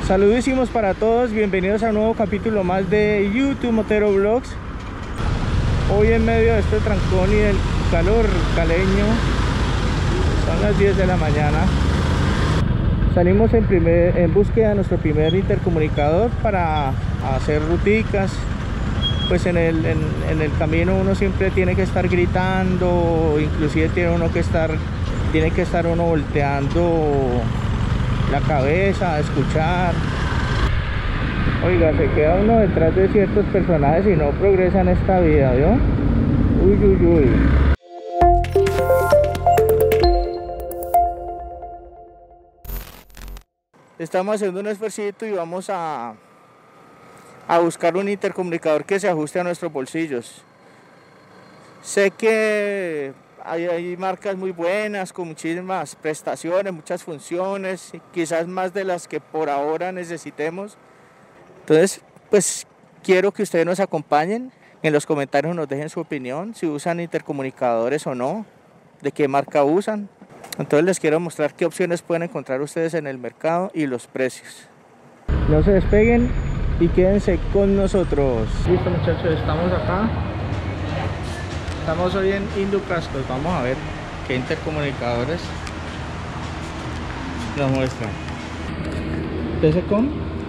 Saludísimos para todos, bienvenidos a un nuevo capítulo más de YouTube Motero Vlogs. Hoy en medio de este trancón y del calor caleño, son las 10 de la mañana. Salimos en búsqueda de nuestro primer intercomunicador para hacer ruticas. Pues en el camino uno siempre tiene que estar gritando, inclusive tiene que estar uno volteando la cabeza a escuchar. Oiga, se queda uno detrás de ciertos personajes y no progresa en esta vida, ¿vio? Uy, uy, uy. Estamos haciendo un esfuercito y vamos a buscar un intercomunicador que se ajuste a nuestros bolsillos. Sé que hay marcas muy buenas, con muchísimas prestaciones, muchas funciones, quizás más de las que por ahora necesitemos. Entonces, pues quiero que ustedes nos acompañen. En los comentarios nos dejen su opinión, si usan intercomunicadores o no, de qué marca usan. Entonces les quiero mostrar qué opciones pueden encontrar ustedes en el mercado y los precios. No se despeguen y quédense con nosotros. Listo, muchachos, estamos acá. Estamos hoy en Inducascos. Vamos a ver qué intercomunicadores nos muestran. TCCom,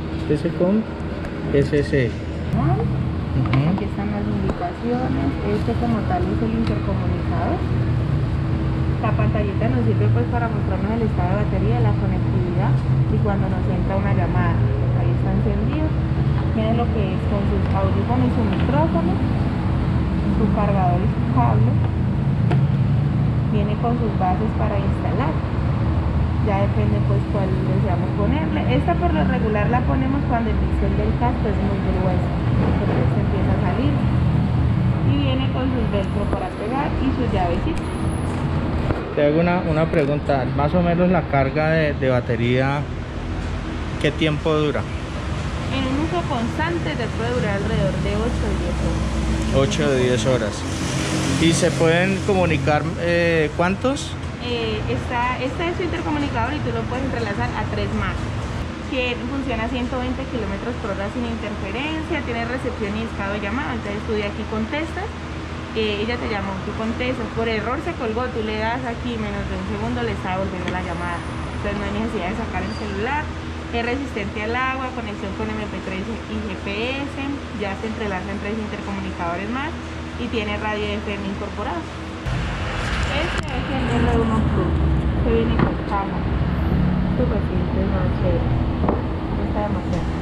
SC. Aquí están las indicaciones. Este como tal es el intercomunicador. La pantallita nos sirve pues para mostrarnos el estado de batería, la conectividad y cuando nos entra una llamada. Ahí está encendido. Tiene lo que es con sus audífonos y su micrófono, su cargador y su cable. Viene con sus bases para instalar. Ya depende pues cuál deseamos ponerle. Esta por lo regular la ponemos cuando el bisel del casco es muy grueso, entonces se empieza a salir. Y viene con sus velcro para pegar y sus llavecitas. Te hago una pregunta, más o menos la carga de batería, ¿qué tiempo dura? En un uso constante te puede durar alrededor de 8 o 10 horas. 8 o 10 horas. ¿Y se pueden comunicar cuántos? Este es su intercomunicador y tú lo puedes entrelazar a 3 más. Que funciona a 120 km/h sin interferencia, tiene recepción y estado de llamada. Entonces tú de aquí contestas. Ella te llamó, tú contestas, por error se colgó, tú le das aquí, menos de un segundo le está devolviendo la llamada. Entonces no hay necesidad de sacar el celular. Es resistente al agua, conexión con MP3 y GPS, ya se entrelazan 3 intercomunicadores más y tiene radio FM incorporado. Este es el R1 Plus, que viene con cámara. Súper simple, más chévere. Está demasiado.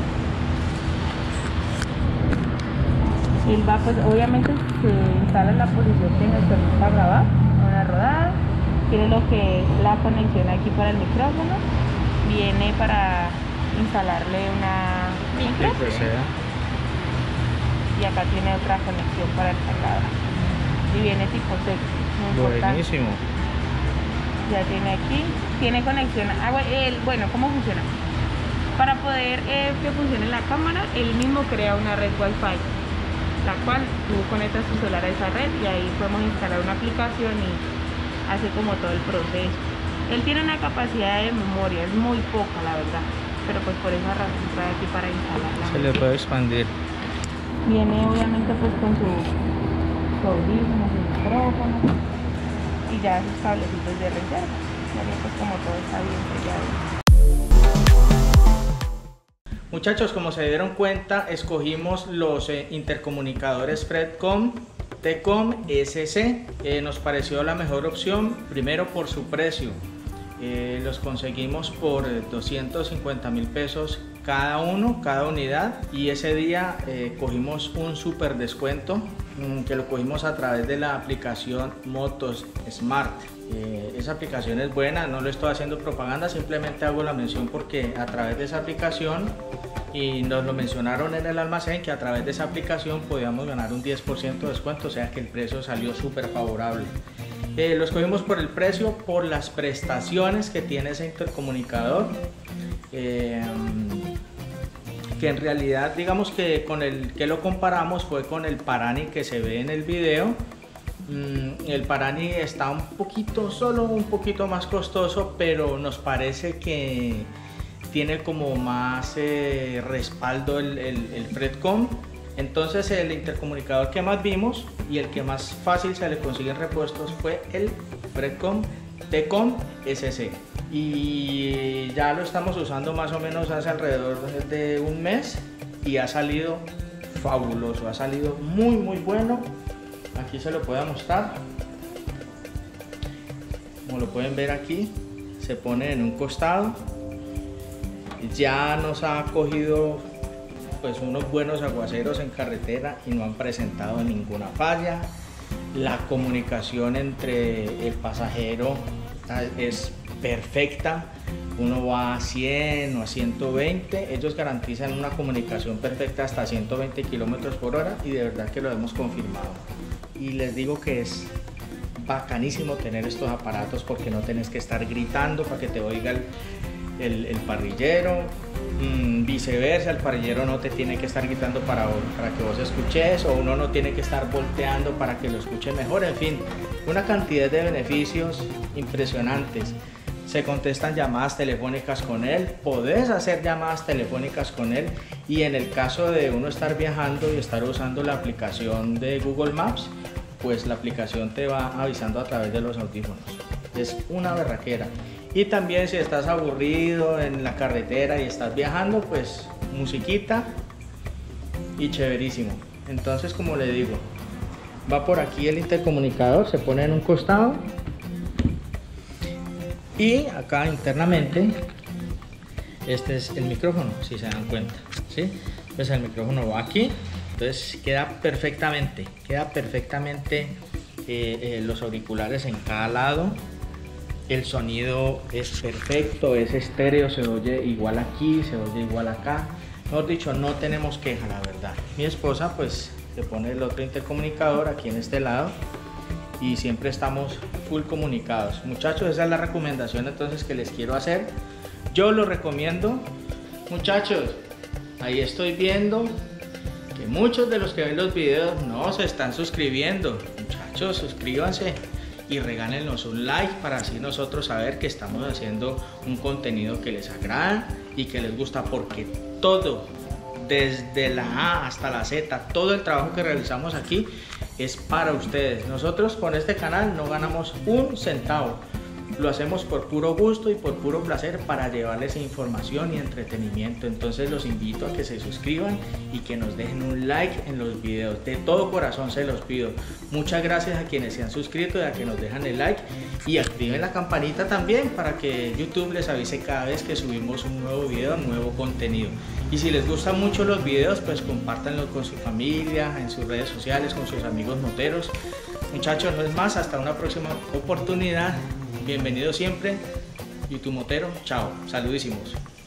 Él va, pues obviamente se instala en la posición que nos permita grabar una rodada. Tiene lo que es la conexión aquí para el micrófono. Viene para instalarle una micro. Y acá tiene otra conexión para el cargador. Y viene tipo C. Buenísimo. Ya tiene aquí. Tiene conexión a agua. Bueno, ¿cómo funciona? Para poder que funcione la cámara, él mismo crea una red Wi-Fi, la cual tú conectas tu celular a esa red y ahí podemos instalar una aplicación y hace como todo el proceso. Él tiene una capacidad de memoria, es muy poca la verdad, pero pues por esa razón trae aquí para instalarla. Se le puede expandir. Viene obviamente pues con su audífono, su micrófono y ya sus cablecitos de reserva. Ya pues como todo está bien sellado. Muchachos, como se dieron cuenta, escogimos los intercomunicadores Fredcom TCCom SC. Nos pareció la mejor opción, primero por su precio. Los conseguimos por 250.000 pesos cada unidad, y ese día cogimos un super descuento que lo cogimos a través de la aplicación Motos Smart. Esa aplicación es buena, no le estoy haciendo propaganda, simplemente hago la mención porque a través de esa aplicación, y nos lo mencionaron en el almacén, que a través de esa aplicación podíamos ganar un 10% de descuento, o sea que el precio salió súper favorable. Lo escogimos por el precio, por las prestaciones que tiene ese intercomunicador, que en realidad digamos que con el que lo comparamos fue con el Parani que se ve en el video. El Parani está un poquito más costoso, pero nos parece que tiene como más respaldo el Fredcom. Entonces el intercomunicador que más vimos y el que más fácil se le consiguen repuestos fue el Fredcom T-Com SC, y ya lo estamos usando más o menos hace alrededor de un mes y ha salido fabuloso, ha salido muy bueno. Aquí se lo puedo mostrar, como lo pueden ver aquí, se pone en un costado. Ya nos ha cogido pues unos buenos aguaceros en carretera y no han presentado ninguna falla. La comunicación entre el pasajero es perfecta, uno va a 100 o a 120, ellos garantizan una comunicación perfecta hasta 120 km/h y de verdad que lo hemos confirmado. Y les digo que es bacanísimo tener estos aparatos porque no tenés que estar gritando para que te oiga el parrillero, viceversa, el parrillero no te tiene que estar gritando para que vos escuches, o uno no tiene que estar volteando para que lo escuche mejor. En fin, una cantidad de beneficios impresionantes. Se contestan llamadas telefónicas con él, podés hacer llamadas telefónicas con él, y en el caso de uno estar viajando y estar usando la aplicación de Google Maps, pues la aplicación te va avisando a través de los audífonos. Es una berraquera. Y también si estás aburrido en la carretera y estás viajando, pues musiquita y chéverísimo. Entonces, como le digo, va por aquí el intercomunicador, se pone en un costado y acá internamente este es el micrófono, si se dan cuenta, ¿sí? Pues el micrófono va aquí, entonces queda perfectamente los auriculares en cada lado. El sonido es perfecto, es estéreo, se oye igual aquí, se oye igual acá. Mejor dicho, no tenemos queja, la verdad. Mi esposa pues se pone el otro intercomunicador aquí en este lado y siempre estamos full comunicados. Muchachos, esa es la recomendación entonces que les quiero hacer. Yo lo recomiendo. Muchachos, ahí estoy viendo que muchos de los que ven los videos no se están suscribiendo. Muchachos, suscríbanse y regálenos un like para así nosotros saber que estamos haciendo un contenido que les agrada y que les gusta, porque todo, desde la A hasta la Z, todo el trabajo que realizamos aquí es para ustedes. Nosotros con este canal no ganamos un centavo, lo hacemos por puro gusto y por puro placer para llevarles información y entretenimiento. Entonces los invito a que se suscriban y que nos dejen un like en los videos. De todo corazón se los pido. Muchas gracias a quienes se han suscrito y a que nos dejan el like, y activen la campanita también para que YouTube les avise cada vez que subimos un nuevo video, un nuevo contenido. Y si les gustan mucho los videos, pues compártanlos con su familia, en sus redes sociales, con sus amigos moteros. Muchachos, no es más, hasta una próxima oportunidad. Bienvenido siempre, YouTube Motero. Chao, saludísimos.